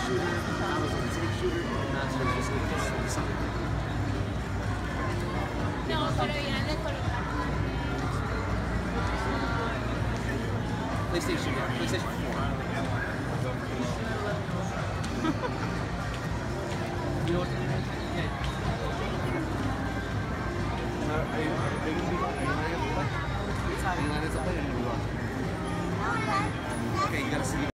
shooter. I was a tank shooter. Master was just something. No, pero ya le colocaron. PlayStation 4. You know what? Are you